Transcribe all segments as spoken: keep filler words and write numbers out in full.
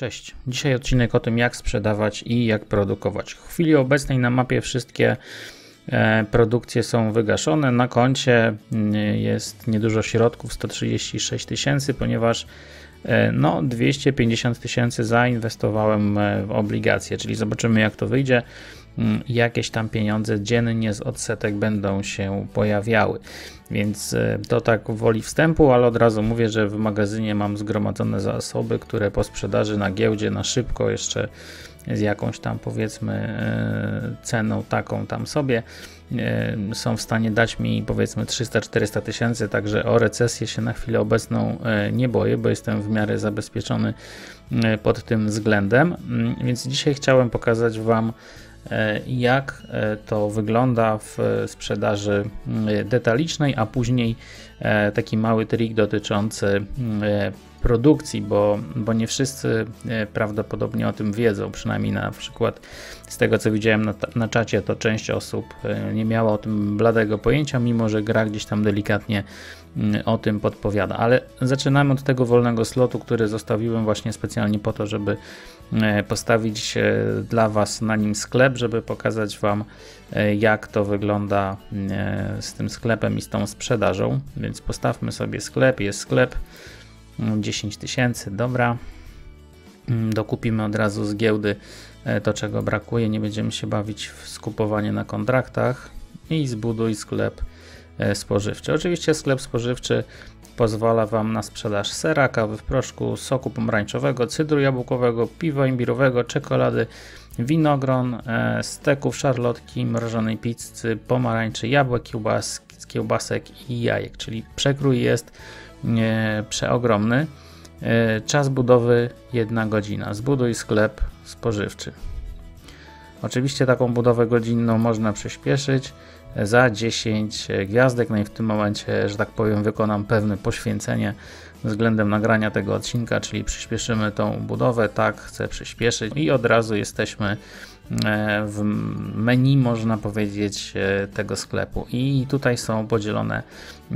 Cześć, dzisiaj odcinek o tym, jak sprzedawać i jak produkować. W chwili obecnej na mapie wszystkie e, produkcje są wygaszone. Na koncie jest niedużo środków, sto trzydzieści sześć tysięcy, ponieważ e, no, dwieście pięćdziesiąt tysięcy zainwestowałem w obligacje, czyli zobaczymy, jak to wyjdzie. Jakieś tam pieniądze dziennie z odsetek będą się pojawiały, więc to tak woli wstępu, ale od razu mówię, że w magazynie mam zgromadzone zasoby, które po sprzedaży na giełdzie na szybko jeszcze z jakąś tam powiedzmy ceną taką tam sobie są w stanie dać mi powiedzmy trzysta czterysta tysięcy, także o recesję się na chwilę obecną nie boję, bo jestem w miarę zabezpieczony pod tym względem, więc dzisiaj chciałem pokazać Wam, jak to wygląda w sprzedaży detalicznej, a później taki mały trik dotyczący produkcji, bo, bo nie wszyscy prawdopodobnie o tym wiedzą, przynajmniej na przykład z tego, co widziałem na, na czacie, to część osób nie miała o tym bladego pojęcia, mimo że gra gdzieś tam delikatnie o tym podpowiada. Ale zaczynamy od tego wolnego slotu, który zostawiłem właśnie specjalnie po to, żeby postawić dla Was na nim sklep, żeby pokazać Wam, jak to wygląda z tym sklepem i z tą sprzedażą. Więc postawmy sobie sklep, jest sklep dziesięć tysięcy, dobra. Dokupimy od razu z giełdy to, czego brakuje, nie będziemy się bawić w skupowanie na kontraktach i zbuduj sklep spożywczy. Oczywiście sklep spożywczy pozwala Wam na sprzedaż sera, kawy w proszku, soku pomarańczowego, cydru jabłkowego, piwa imbirowego, czekolady, winogron, steków, szarlotki, mrożonej pizzy, pomarańczy, jabłek, kiełbas, kiełbasek i jajek, czyli przekrój jest e, przeogromny. E, czas budowy jedna godzina. Zbuduj sklep spożywczy. Oczywiście taką budowę godzinną można przyspieszyć za dziesięć gwiazdek, no i w tym momencie, że tak powiem, wykonam pewne poświęcenie względem nagrania tego odcinka, czyli przyspieszymy tą budowę, tak, chcę przyspieszyć i od razu jesteśmy w menu, można powiedzieć, tego sklepu i tutaj są podzielone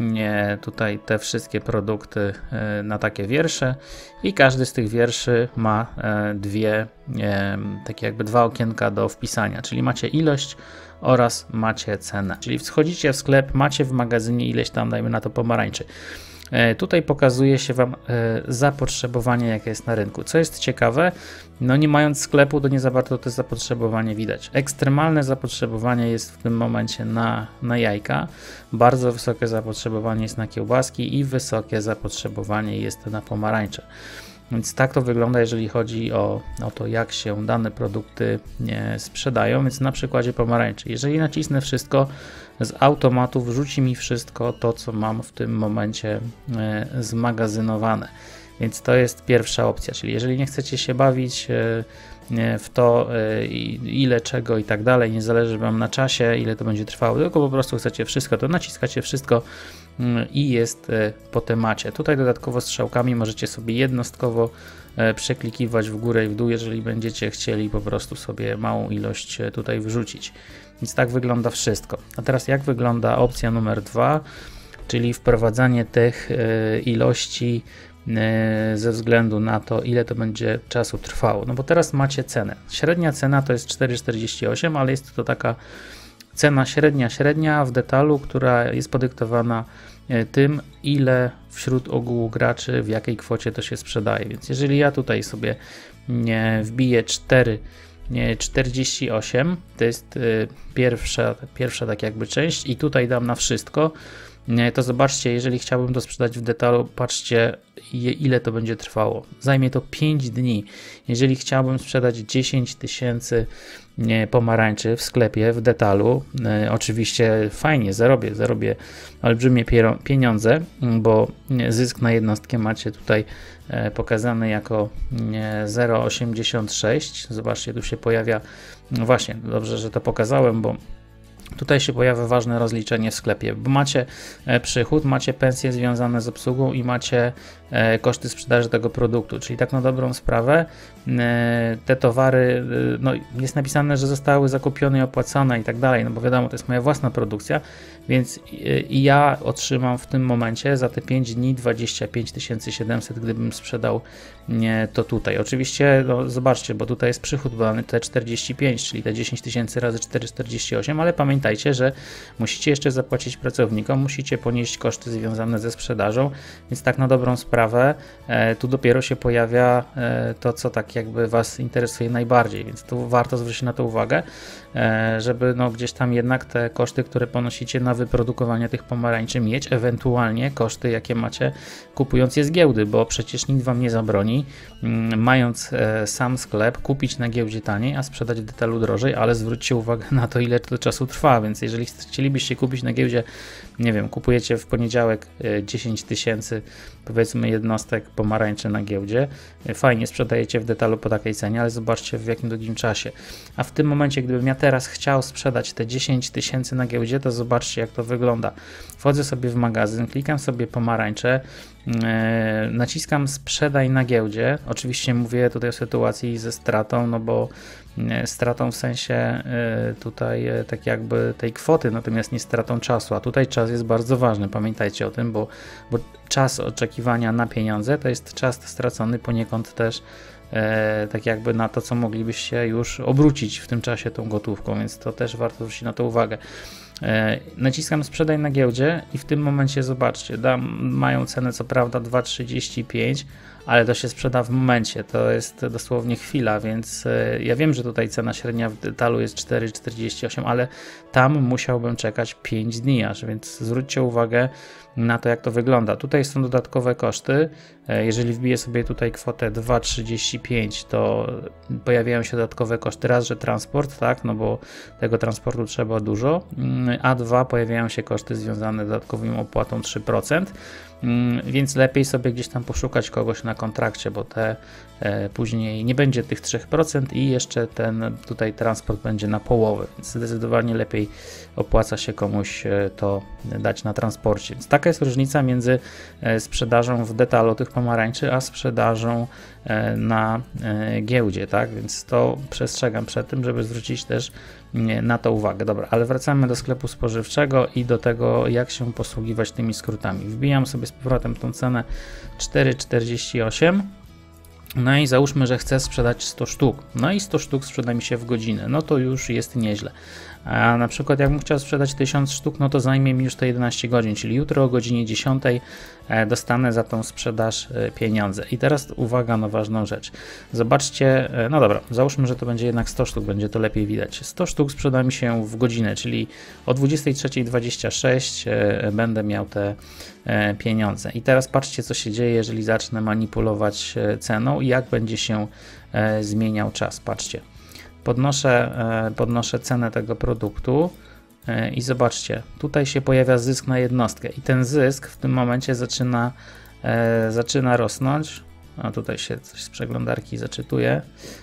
tutaj te wszystkie produkty na takie wiersze i każdy z tych wierszy ma dwie, takie jakby dwa okienka do wpisania, czyli macie ilość oraz macie cenę, czyli wchodzicie w sklep, macie w magazynie ileś tam, dajmy na to pomarańczy. Tutaj pokazuje się Wam zapotrzebowanie, jakie jest na rynku. Co jest ciekawe, no nie mając sklepu, to nie za bardzo to zapotrzebowanie widać. Ekstremalne zapotrzebowanie jest w tym momencie na, na jajka, bardzo wysokie zapotrzebowanie jest na kiełbaski i wysokie zapotrzebowanie jest na pomarańcze. Więc tak to wygląda, jeżeli chodzi o, o to, jak się dane produkty nie sprzedają. Więc na przykładzie pomarańczy. Jeżeli nacisnę wszystko, z automatu wrzuci mi wszystko to, co mam w tym momencie e, zmagazynowane. Więc to jest pierwsza opcja. Czyli jeżeli nie chcecie się bawić e, w to, e, ile czego i tak dalej, nie zależy Wam na czasie, ile to będzie trwało, tylko po prostu chcecie wszystko, to naciskacie wszystko i jest po temacie. Tutaj dodatkowo strzałkami możecie sobie jednostkowo przeklikiwać w górę i w dół, jeżeli będziecie chcieli po prostu sobie małą ilość tutaj wrzucić. Więc tak wygląda wszystko. A teraz jak wygląda opcja numer dwa, czyli wprowadzanie tych ilości ze względu na to, ile to będzie czasu trwało. No bo teraz macie cenę. Średnia cena to jest cztery czterdzieści osiem, ale jest to taka cena średnia, średnia w detalu, która jest podyktowana tym, ile wśród ogółu graczy, w jakiej kwocie to się sprzedaje. Więc jeżeli ja tutaj sobie wbiję cztery czterdzieści osiem, to jest pierwsza, pierwsza tak jakby część i tutaj dam na wszystko, to zobaczcie, jeżeli chciałbym to sprzedać w detalu, patrzcie, ile to będzie trwało. Zajmie to pięć dni. Jeżeli chciałbym sprzedać dziesięć tysięcy pomarańczy w sklepie w detalu, oczywiście fajnie, zarobię, zarobię olbrzymie pieniądze, bo zysk na jednostkę macie tutaj pokazany jako zero przecinek osiemdziesiąt sześć. Zobaczcie, tu się pojawia, no właśnie, dobrze, że to pokazałem, bo tutaj się pojawia ważne rozliczenie w sklepie, bo macie przychód, macie pensje związane z obsługą i macie koszty sprzedaży tego produktu, czyli tak na dobrą sprawę te towary, no jest napisane, że zostały zakupione i opłacone i tak dalej, no bo wiadomo, to jest moja własna produkcja, więc i ja otrzymam w tym momencie za te pięć dni dwadzieścia pięć tysięcy siedemset, gdybym sprzedał nie, to tutaj. Oczywiście no, zobaczcie, bo tutaj jest przychód podany T czterdzieści pięć, czyli te dziesięć tysięcy razy cztery czterdzieści osiem, ale pamiętajcie, że musicie jeszcze zapłacić pracownikom, musicie ponieść koszty związane ze sprzedażą, więc tak na dobrą sprawę e, tu dopiero się pojawia e, to, co tak jakby Was interesuje najbardziej, więc tu warto zwrócić na to uwagę, e, żeby no, gdzieś tam jednak te koszty, które ponosicie na wyprodukowanie tych pomarańczy mieć, ewentualnie koszty, jakie macie kupując je z giełdy, bo przecież nikt Wam nie zabroni, mm, mając e, sam sklep, kupić na giełdzie taniej, a sprzedać w detalu drożej, ale zwróćcie uwagę na to, ile to czasu trwa, więc jeżeli chcielibyście kupić na giełdzie, nie wiem, kupujecie w poniedziałek e, dziesięć tysięcy, powiedzmy jednostek pomarańczy na giełdzie, e, fajnie sprzedajecie w detalu po takiej cenie, ale zobaczcie w jakim długim czasie. A w tym momencie, gdybym ja teraz chciał sprzedać te dziesięć tysięcy na giełdzie, to zobaczcie jak to wygląda. Wchodzę sobie w magazyn, klikam sobie pomarańcze, e, naciskam sprzedaj na giełdzie. Oczywiście mówię tutaj o sytuacji ze stratą, no bo e, stratą w sensie e, tutaj e, tak jakby tej kwoty, natomiast nie stratą czasu, a tutaj czas jest bardzo ważny, pamiętajcie o tym, bo, bo czas oczekiwania na pieniądze to jest czas stracony poniekąd też E, tak jakby na to, co moglibyście już obrócić w tym czasie tą gotówką, więc to też warto zwrócić na to uwagę. E, naciskam sprzedaj na giełdzie i w tym momencie zobaczcie, dam, mają cenę co prawda dwa trzydzieści pięć, ale to się sprzeda w momencie, to jest dosłownie chwila, więc e, ja wiem, że tutaj cena średnia w detalu jest cztery czterdzieści osiem, ale tam musiałbym czekać pięć dni aż, więc zwróćcie uwagę na to, jak to wygląda. Tutaj są dodatkowe koszty. Jeżeli wbiję sobie tutaj kwotę dwa trzydzieści pięć, to pojawiają się dodatkowe koszty. Raz, że transport, tak, no bo tego transportu trzeba dużo, a dwa, pojawiają się koszty związane z dodatkową opłatą trzy procent, więc lepiej sobie gdzieś tam poszukać kogoś na kontrakcie, bo te e, później nie będzie tych trzy procent i jeszcze ten tutaj transport będzie na połowę, więc zdecydowanie lepiej opłaca się komuś to dać na transporcie. Więc taka jest różnica między sprzedażą w detalu tych pomarańczy, a sprzedażą na giełdzie, tak? Więc to przestrzegam przed tym, żeby zwrócić też na to uwagę. Dobra, ale wracamy do sklepu spożywczego i do tego, jak się posługiwać tymi skrótami. Wbijam sobie z powrotem tą cenę cztery czterdzieści osiem. No i załóżmy, że chcę sprzedać sto sztuk. No i sto sztuk sprzeda mi się w godzinę. No to już jest nieźle. A na przykład jakbym chciał sprzedać tysiąc sztuk, no to zajmie mi już to jedenaście godzin, czyli jutro o godzinie dziesiątej dostanę za tą sprzedaż pieniądze. I teraz uwaga na ważną rzecz. Zobaczcie, no dobra, załóżmy, że to będzie jednak sto sztuk, będzie to lepiej widać. sto sztuk sprzeda mi się w godzinę, czyli o dwudziestej trzeciej dwadzieścia sześć będę miał te pieniądze. I teraz patrzcie, co się dzieje, jeżeli zacznę manipulować ceną i jak będzie się zmieniał czas. Patrzcie. Podnoszę, podnoszę cenę tego produktu i zobaczcie, tutaj się pojawia zysk na jednostkę i ten zysk w tym momencie zaczyna, zaczyna rosnąć. A tutaj się coś z przeglądarki zaczytuje.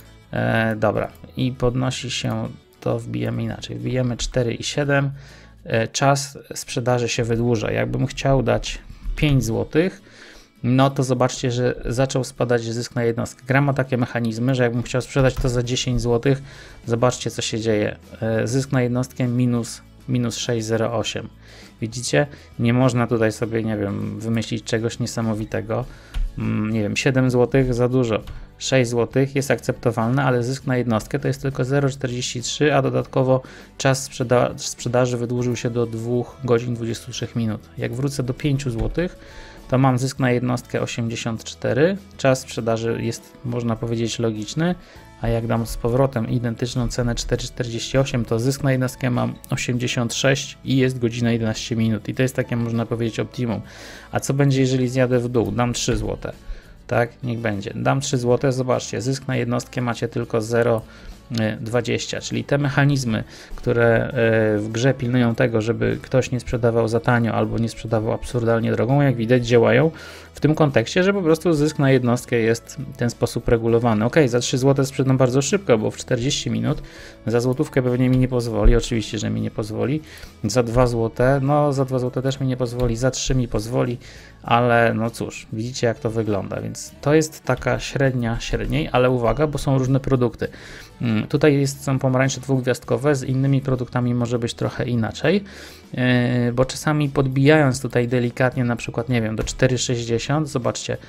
Dobra, i podnosi się, to wbijemy inaczej, wbijemy cztery i siedem, czas sprzedaży się wydłuża. Jakbym chciał dać pięć złotych, no to zobaczcie, że zaczął spadać zysk na jednostkę. Gra ma takie mechanizmy, że jakbym chciał sprzedać to za dziesięć złotych, zobaczcie, co się dzieje. Zysk na jednostkę minus, minus sześć zero osiem. Widzicie? Nie można tutaj sobie, nie wiem, wymyślić czegoś niesamowitego. Nie wiem, siedem złotych za dużo. sześć złotych jest akceptowalne, ale zysk na jednostkę to jest tylko zero przecinek czterdzieści trzy, a dodatkowo czas sprzeda sprzedaży wydłużył się do dwóch godzin dwudziestu trzech minut. Jak wrócę do pięć złotych, to mam zysk na jednostkę osiemdziesiąt cztery, czas sprzedaży jest, można powiedzieć, logiczny, a jak dam z powrotem identyczną cenę cztery czterdzieści osiem, to zysk na jednostkę mam osiemdziesiąt sześć i jest godzina jedenaście minut i to jest takie, można powiedzieć, optimum. A co będzie, jeżeli zjadę w dół? Dam trzy złote, tak? Niech będzie. Dam trzy złote, zobaczcie, zysk na jednostkę macie tylko zero przecinek dwadzieścia, czyli te mechanizmy, które w grze pilnują tego, żeby ktoś nie sprzedawał za tanio albo nie sprzedawał absurdalnie drogą, jak widać, działają w tym kontekście, że po prostu zysk na jednostkę jest w ten sposób regulowany. Ok, za trzy złote sprzedam bardzo szybko, bo w czterdzieści minut, za złotówkę pewnie mi nie pozwoli, oczywiście, że mi nie pozwoli, za dwa złote, no za dwa złote też mi nie pozwoli, za trzy mi pozwoli, ale no cóż, widzicie, jak to wygląda, więc to jest taka średnia średniej, ale uwaga, bo są różne produkty. Tutaj jest, są pomarańcze dwugwiazdkowe, z innymi produktami może być trochę inaczej, bo czasami podbijając tutaj delikatnie, na przykład, nie wiem, do cztery sześćdziesiąt, zobaczcie,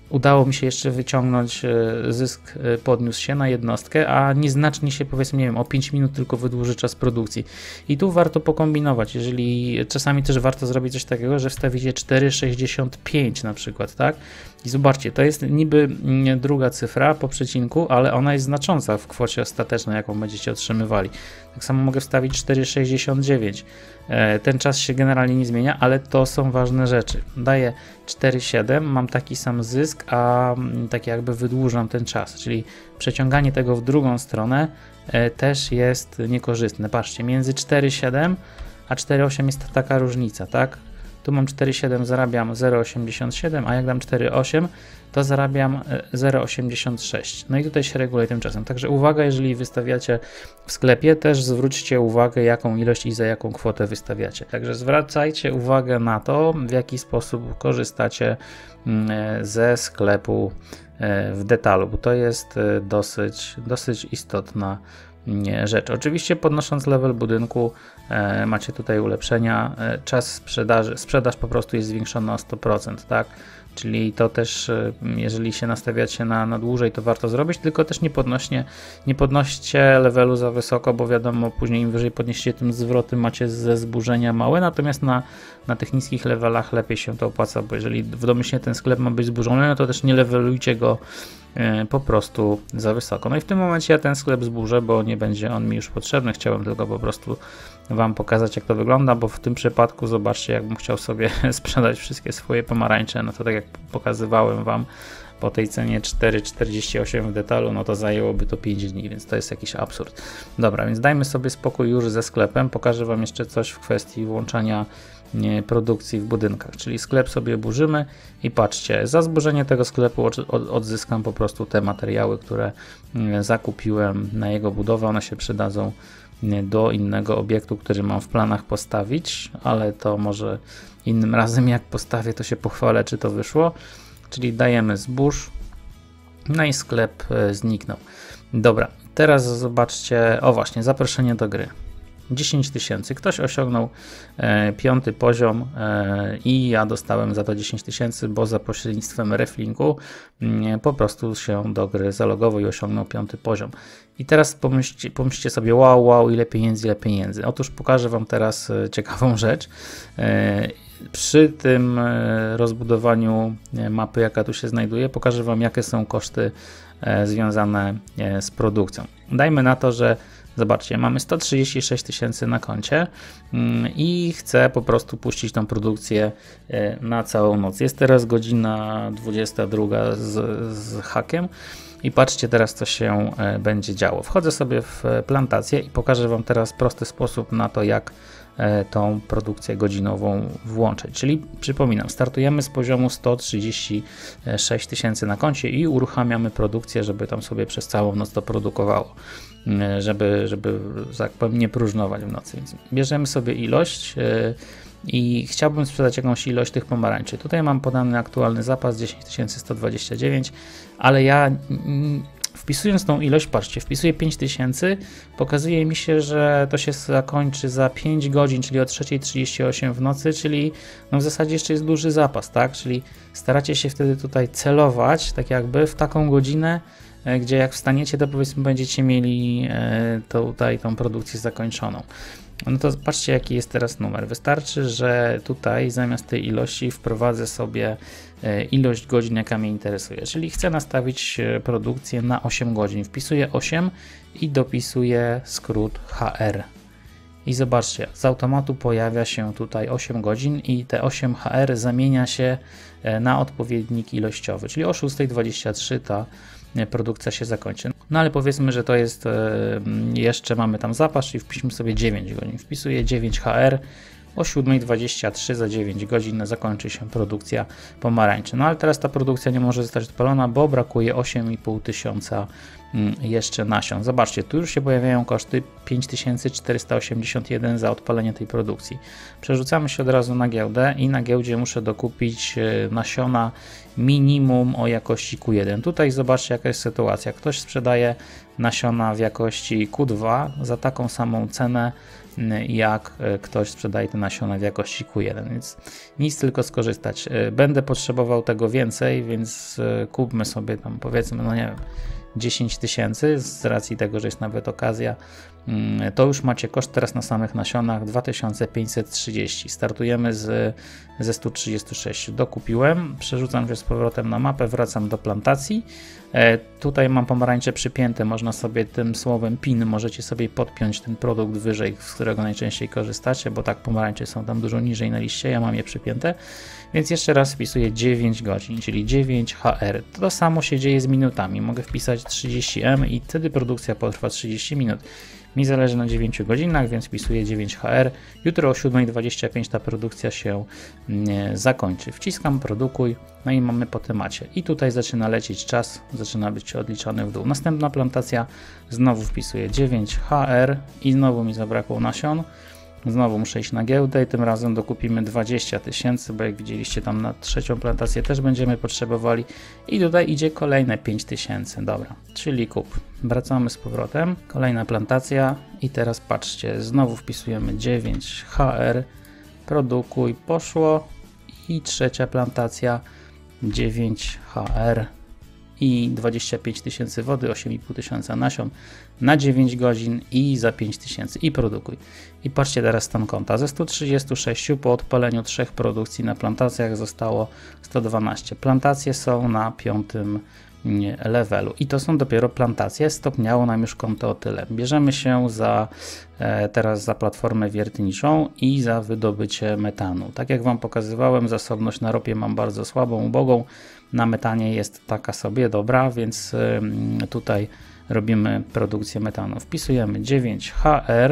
udało mi się jeszcze wyciągnąć, zysk podniósł się na jednostkę, a nieznacznie się, powiedzmy, nie wiem, o pięć minut tylko wydłuży czas produkcji. I tu warto pokombinować, jeżeli czasami też warto zrobić coś takiego, że wstawicie cztery sześćdziesiąt pięć na przykład, tak? I zobaczcie, to jest niby druga cyfra po przecinku, ale ona jest znacząca w kwocie ostatecznej, jaką będziecie otrzymywali. Tak samo mogę wstawić cztery sześćdziesiąt dziewięć. Ten czas się generalnie nie zmienia, ale to są ważne rzeczy. Daję cztery siedem, mam taki sam zysk, a tak jakby wydłużam ten czas, czyli przeciąganie tego w drugą stronę też jest niekorzystne. Patrzcie, między cztery siedem a cztery osiem jest taka różnica, tak? Tu mam cztery siedem, zarabiam zero osiemdziesiąt siedem, a jak dam cztery osiem, to zarabiam zero osiemdziesiąt sześć. No i tutaj się reguluje tymczasem. Także uwaga, jeżeli wystawiacie w sklepie, też zwróćcie uwagę, jaką ilość i za jaką kwotę wystawiacie. Także zwracajcie uwagę na to, w jaki sposób korzystacie ze sklepu w detalu, bo to jest dosyć, dosyć istotna rzecz. Oczywiście podnosząc level budynku e, macie tutaj ulepszenia, e, czas sprzedaży, sprzedaż po prostu jest zwiększona o sto procent, tak? Czyli to też, e, jeżeli się nastawiacie na, na dłużej, to warto zrobić, tylko też nie, podnośnie, nie podnoście levelu za wysoko, bo wiadomo, później im wyżej podnieście, tym zwroty macie ze zburzenia małe, natomiast na, na tych niskich levelach lepiej się to opłaca, bo jeżeli w domyślnie ten sklep ma być zburzony, no to też nie levelujcie go po prostu za wysoko. No i w tym momencie ja ten sklep zburzę, bo nie będzie on mi już potrzebny. Chciałem tylko po prostu Wam pokazać, jak to wygląda, bo w tym przypadku zobaczcie, jakbym chciał sobie sprzedać wszystkie swoje pomarańcze, no to tak jak pokazywałem Wam po tej cenie cztery czterdzieści osiem w detalu, no to zajęłoby to pięć dni, więc to jest jakiś absurd. Dobra, więc dajmy sobie spokój już ze sklepem. Pokażę Wam jeszcze coś w kwestii włączania produkcji w budynkach, czyli sklep sobie burzymy i patrzcie, za zburzenie tego sklepu odzyskam po prostu te materiały, które zakupiłem na jego budowę, one się przydadzą do innego obiektu, który mam w planach postawić, ale to może innym razem, jak postawię, to się pochwalę, czy to wyszło. Czyli dajemy zbóż, no i sklep zniknął. Dobra, teraz zobaczcie, o właśnie, zaproszenie do gry. dziesięć tysięcy. Ktoś osiągnął e, piąty poziom e, i ja dostałem za to dziesięć tysięcy, bo za pośrednictwem reflinku e, po prostu się do gry zalogował i osiągnął piąty poziom. I teraz pomyślcie, pomyślcie sobie, wow, wow, ile pieniędzy, ile pieniędzy. Otóż pokażę Wam teraz e, ciekawą rzecz. E, Przy tym rozbudowaniu mapy, jaka tu się znajduje, pokażę Wam, jakie są koszty związane z produkcją. Dajmy na to, że zobaczcie, mamy sto trzydzieści sześć tysięcy na koncie i chcę po prostu puścić tą produkcję na całą noc. Jest teraz godzina dwudziesta druga z, z hakiem i patrzcie teraz, co się będzie działo. Wchodzę sobie w plantację i pokażę Wam teraz prosty sposób na to, jak tą produkcję godzinową włączyć. Czyli przypominam, startujemy z poziomu sto trzydzieści sześć tysięcy na koncie i uruchamiamy produkcję, żeby tam sobie przez całą noc to produkowało, żeby, żeby tak powiem, nie próżnować w nocy. Więc bierzemy sobie ilość i chciałbym sprzedać jakąś ilość tych pomarańczy. Tutaj mam podany aktualny zapas dziesięć tysięcy sto dwadzieścia dziewięć, ale ja wpisując tą ilość, patrzcie, wpisuję pięć tysięcy, pokazuje mi się, że to się zakończy za pięć godzin, czyli o trzeciej trzydzieści osiem w nocy, czyli no w zasadzie jeszcze jest duży zapas, tak? Czyli staracie się wtedy tutaj celować, tak jakby w taką godzinę, gdzie jak wstaniecie, to powiedzmy będziecie mieli to tutaj tą produkcję zakończoną. No to patrzcie, jaki jest teraz numer. Wystarczy, że tutaj zamiast tej ilości wprowadzę sobie ilość godzin, jaka mnie interesuje. Czyli chcę nastawić produkcję na osiem godzin. Wpisuję osiem i dopisuję skrót H R. I zobaczcie, z automatu pojawia się tutaj osiem godzin i te osiem H R zamienia się na odpowiednik ilościowy. Czyli o szósta dwadzieścia trzy ta produkcja się zakończy. No ale powiedzmy, że to jest jeszcze, mamy tam zapas, czyli wpiszmy sobie dziewięć godzin. Wpisuję dziewięć H R, o siódma dwadzieścia trzy za dziewięć godzin zakończy się produkcja pomarańczy. No ale teraz ta produkcja nie może zostać odpalona, bo brakuje osiem i pół tysiąca jeszcze nasion. Zobaczcie, tu już się pojawiają koszty pięć tysięcy czterysta osiemdziesiąt jeden za odpalenie tej produkcji. Przerzucamy się od razu na giełdę i na giełdzie muszę dokupić nasiona minimum o jakości Q jeden. Tutaj zobaczcie, jaka jest sytuacja. Ktoś sprzedaje nasiona w jakości Q dwa za taką samą cenę, jak ktoś sprzedaje te nasiona w jakości Q jeden, więc nic, tylko skorzystać. Będę potrzebował tego więcej, więc kupmy sobie tam, powiedzmy, no nie wiem, dziesięć tysięcy, z racji tego, że jest nawet okazja. To już macie koszt teraz na samych nasionach dwa tysiące pięćset trzydzieści. Startujemy z, ze stu trzydziestu sześciu. Dokupiłem, przerzucam się z powrotem na mapę, wracam do plantacji. E, tutaj mam pomarańcze przypięte, można sobie tym słowem pin, możecie sobie podpiąć ten produkt wyżej, z którego najczęściej korzystacie, bo tak pomarańcze są tam dużo niżej na liście, ja mam je przypięte. Więc jeszcze raz wpisuję dziewięć godzin, czyli dziewięć H R. To samo się dzieje z minutami. Mogę wpisać trzydzieści M i wtedy produkcja potrwa trzydzieści minut. Mi zależy na dziewięciu godzinach, więc wpisuję dziewięć H R. Jutro o siódma dwadzieścia pięć ta produkcja się nie zakończy. Wciskam produkuj, no i mamy po temacie. I tutaj zaczyna lecieć czas, zaczyna być odliczany w dół. Następna plantacja, znowu wpisuję dziewięć H R i znowu mi zabrakło nasion. Znowu muszę iść na giełdę i tym razem dokupimy dwadzieścia tysięcy, bo jak widzieliście tam na trzecią plantację też będziemy potrzebowali. I tutaj idzie kolejne pięć tysięcy, dobra, czyli kup. Wracamy z powrotem, kolejna plantacja i teraz patrzcie, znowu wpisujemy dziewięć H R, produkuj, poszło i trzecia plantacja, dziewięć H R i dwadzieścia pięć tysięcy wody, osiem i pół tysiąca nasion na dziewięć godzin i za pięć tysięcy i produkuj. I patrzcie teraz stan konta. Ze stu trzydziestu sześciu po odpaleniu trzech produkcji na plantacjach zostało sto dwanaście. Plantacje są na piątym levelu i to są dopiero plantacje, stopniało nam już konto o tyle. Bierzemy się za e, teraz za platformę wiertniczą i za wydobycie metanu. Tak jak Wam pokazywałem, zasobność na ropie mam bardzo słabą, ubogą, na metanie jest taka sobie dobra, więc y, tutaj robimy produkcję metanu. Wpisujemy dziewięć H R.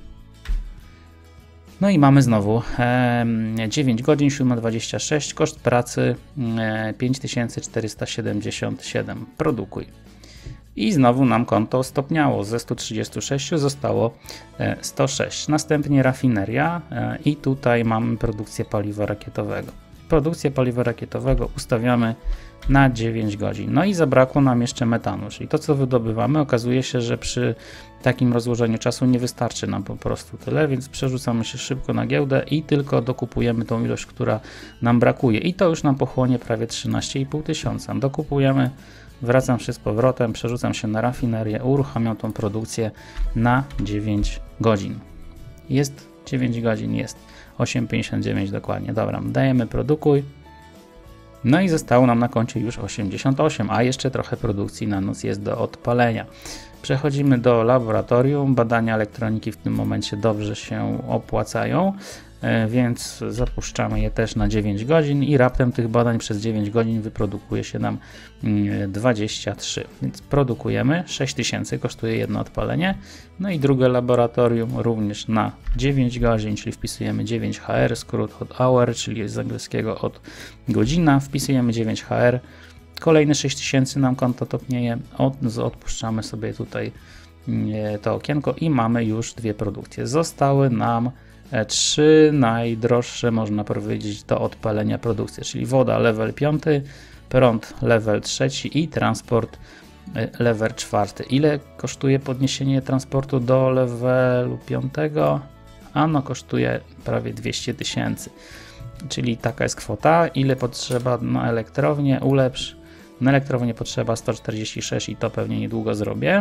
No i mamy znowu e, dziewięć godzin, siódma dwadzieścia sześć, koszt pracy e, pięć tysięcy czterysta siedemdziesiąt siedem. Produkuj. I znowu nam konto stopniało. Ze stu trzydziestu sześciu zostało e, sto sześć. Następnie rafineria e, i tutaj mamy produkcję paliwa rakietowego. Produkcję paliwa rakietowego ustawiamy na dziewięć godzin. No i zabrakło nam jeszcze metanu, czyli to, co wydobywamy, okazuje się, że przy takim rozłożeniu czasu nie wystarczy nam po prostu tyle, więc przerzucamy się szybko na giełdę i tylko dokupujemy tą ilość, która nam brakuje. I to już nam pochłonie prawie trzynaście i pół tysiąca. Dokupujemy, wracam się z powrotem, przerzucam się na rafinerię, uruchamiam tą produkcję na dziewięć godzin. Jest dziewięć godzin, jest osiem pięćdziesiąt dziewięć dokładnie. Dobra, dajemy produkuj. No i zostało nam na koncie już osiemdziesiąt osiem, a jeszcze trochę produkcji na noc jest do odpalenia. Przechodzimy do laboratorium. Badania elektroniki w tym momencie dobrze się opłacają, więc zapuszczamy je też na dziewięć godzin i raptem tych badań przez dziewięć godzin wyprodukuje się nam dwadzieścia trzy. Więc produkujemy, sześć tysięcy kosztuje jedno odpalenie. No i drugie laboratorium również na dziewięć godzin, czyli wpisujemy dziewięć H R, skrót od hour, czyli z angielskiego od godzina. Wpisujemy dziewięć H R. Kolejne sześć tysięcy nam konto topnieje, od, odpuszczamy sobie tutaj to okienko i mamy już dwie produkcje. Zostały nam trzy najdroższe, można powiedzieć, do odpalenia produkcje, czyli woda level piąty, prąd level trzeci i transport level czwarty. Ile kosztuje podniesienie transportu do levelu piątego? Ano kosztuje prawie dwieście tysięcy, czyli taka jest kwota. Ile potrzeba na elektrownię? Ulepsz. Na elektrownię potrzeba sto czterdzieści sześć i to pewnie niedługo zrobię.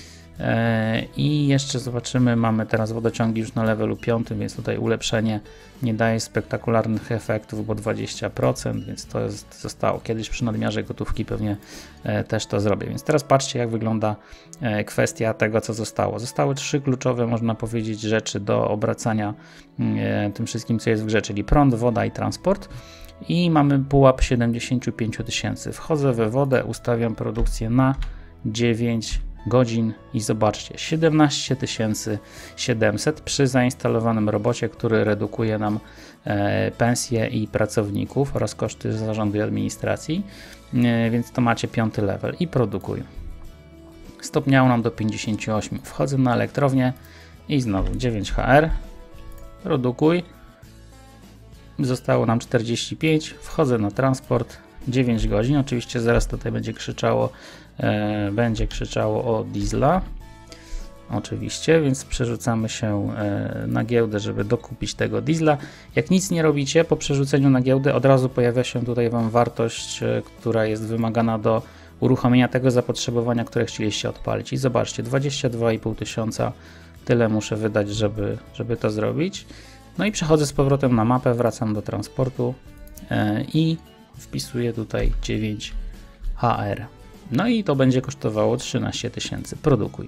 I jeszcze zobaczymy, mamy teraz wodociągi już na levelu piątym, więc tutaj ulepszenie nie daje spektakularnych efektów, bo dwadzieścia procent, więc to jest, zostało. Kiedyś przy nadmiarze gotówki pewnie też to zrobię. Więc teraz patrzcie, jak wygląda kwestia tego, co zostało. Zostały trzy kluczowe, można powiedzieć, rzeczy do obracania tym wszystkim, co jest w grze, czyli prąd, woda i transport. I mamy pułap siedemdziesiąt pięć tysięcy. Wchodzę we wodę, ustawiam produkcję na dziewięć godzin i zobaczcie, siedemnaście tysięcy siedemset przy zainstalowanym robocie, który redukuje nam e, pensje i pracowników oraz koszty zarządu i administracji, e, więc to macie piąty level i produkuj. Stopniało nam do pięćdziesięciu ośmiu. Wchodzę na elektrownię i znowu dziewięć H R, produkuj. Zostało nam czterdzieści pięć, wchodzę na transport, dziewięć godzin, oczywiście zaraz tutaj będzie krzyczało e, będzie krzyczało o diesla. Oczywiście, więc przerzucamy się na giełdę, żeby dokupić tego diesla. Jak nic nie robicie, po przerzuceniu na giełdę od razu pojawia się tutaj Wam wartość, która jest wymagana do uruchomienia tego zapotrzebowania, które chcieliście odpalić. I zobaczcie, dwadzieścia dwa i pół tysiąca, tyle muszę wydać, żeby, żeby to zrobić. No i przechodzę z powrotem na mapę, wracam do transportu i wpisuję tutaj dziewięć H R. No i to będzie kosztowało trzynaście tysięcy. Produkuj.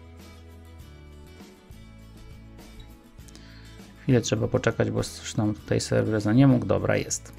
Chwilę trzeba poczekać, bo coś nam tutaj serwer za nie mógł. Dobra, jest.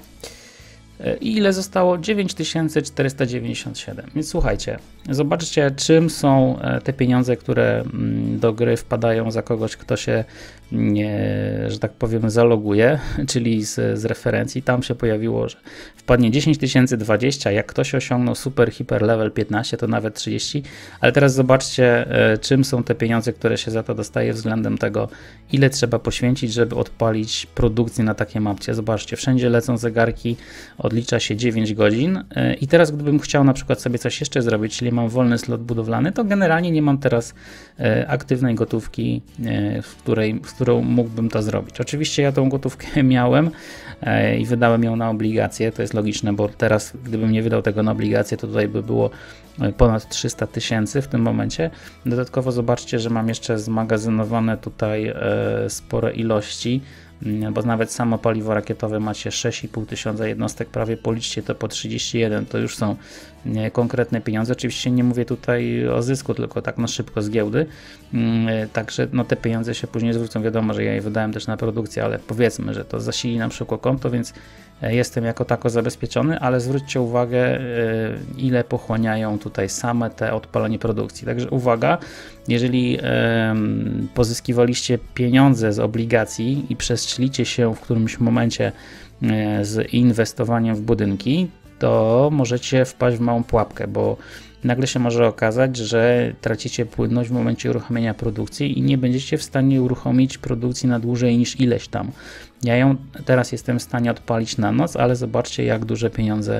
I ile zostało? dziewięć tysięcy czterysta dziewięćdziesiąt siedem. Więc słuchajcie, zobaczcie, czym są te pieniądze, które do gry wpadają za kogoś, kto się, nie, że tak powiem, zaloguje, czyli z, z referencji. Tam się pojawiło, że wpadnie dziesięć tysięcy dwadzieścia, jak ktoś osiągnął super hiper level piętnaście, to nawet trzydzieści, ale teraz zobaczcie, czym są te pieniądze, które się za to dostaje względem tego, ile trzeba poświęcić, żeby odpalić produkcję na takiej mapce. Zobaczcie, wszędzie lecą zegarki, odlicza się dziewięć godzin i teraz gdybym chciał na przykład sobie coś jeszcze zrobić, czyli mam wolny slot budowlany, to generalnie nie mam teraz aktywnej gotówki, w której, w którą mógłbym to zrobić. Oczywiście ja tą gotówkę miałem i wydałem ją na obligacje, to jest logiczne, bo teraz gdybym nie wydał tego na obligacje, to tutaj by było ponad trzysta tysięcy w tym momencie. Dodatkowo zobaczcie, że mam jeszcze zmagazynowane tutaj spore ilości, bo nawet samo paliwo rakietowe macie sześć i pół tysiąca jednostek, prawie policzcie to po trzydzieści jeden, to już są konkretne pieniądze. Oczywiście nie mówię tutaj o zysku, tylko tak na szybko z giełdy, także no te pieniądze się później zwrócą. Wiadomo, że ja je wydałem też na produkcję, ale powiedzmy, że to zasili nam szybko konto, więc jestem jako tako zabezpieczony, ale zwróćcie uwagę, ile pochłaniają tutaj same te odpalanie produkcji. Także uwaga, jeżeli pozyskiwaliście pieniądze z obligacji i przestrzelicie się w którymś momencie z inwestowaniem w budynki, to możecie wpaść w małą pułapkę, bo nagle się może okazać, że tracicie płynność w momencie uruchomienia produkcji i nie będziecie w stanie uruchomić produkcji na dłużej niż ileś tam. Ja ją teraz jestem w stanie odpalić na noc, ale zobaczcie, jak duże pieniądze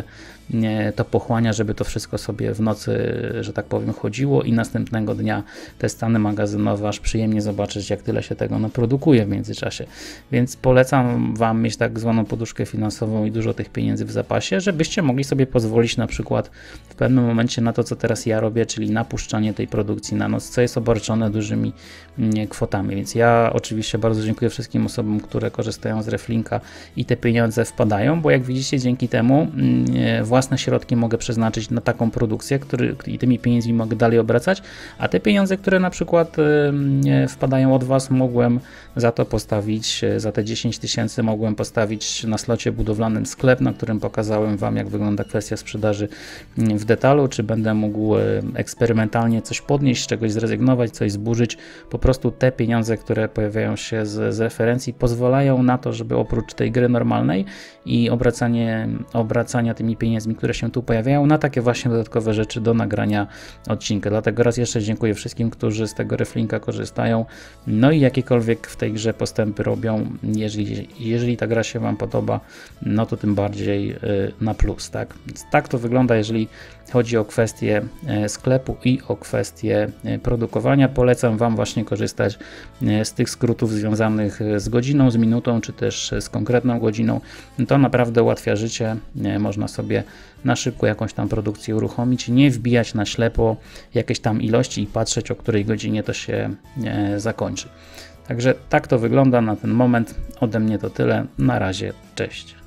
to pochłania, żeby to wszystko sobie w nocy, że tak powiem, chodziło i następnego dnia te stany magazynowe, aż przyjemnie zobaczyć, jak tyle się tego naprodukuje w międzyczasie. Więc polecam Wam mieć tak zwaną poduszkę finansową i dużo tych pieniędzy w zapasie, żebyście mogli sobie pozwolić na przykład w pewnym momencie na to, co teraz ja robię, czyli napuszczanie tej produkcji na noc, co jest obarczone dużymi kwotami. Więc ja oczywiście bardzo dziękuję wszystkim osobom, które korzystają z Reflinka i te pieniądze wpadają, bo jak widzicie, dzięki temu własne środki mogę przeznaczyć na taką produkcję, który, i tymi pieniędzmi mogę dalej obracać, a te pieniądze, które na przykład wpadają od Was, mogłem za to postawić, za te dziesięć tysięcy mogłem postawić na slocie budowlanym sklep, na którym pokazałem Wam, jak wygląda kwestia sprzedaży w detalu, czy będę mógł eksperymentalnie coś podnieść, z czegoś zrezygnować, coś zburzyć. Po prostu te pieniądze, które pojawiają się z, z referencji, pozwalają na to, żeby oprócz tej gry normalnej i obracanie, obracania tymi pieniędzmi, które się tu pojawiają, na takie właśnie dodatkowe rzeczy do nagrania odcinka. Dlatego raz jeszcze dziękuję wszystkim, którzy z tego Reflinka korzystają, no i jakiekolwiek w tej grze postępy robią. Jeżeli, jeżeli ta gra się Wam podoba, no to tym bardziej na plus, tak? Więc tak to wygląda, jeżeli chodzi o kwestię sklepu i o kwestię produkowania. Polecam Wam właśnie korzystać z tych skrótów związanych z godziną, z minutą, czy też z konkretną godziną. To naprawdę ułatwia życie. Można sobie na szybko jakąś tam produkcję uruchomić, nie wbijać na ślepo jakieś tam ilości i patrzeć, o której godzinie to się zakończy. Także tak to wygląda na ten moment. Ode mnie to tyle. Na razie, cześć.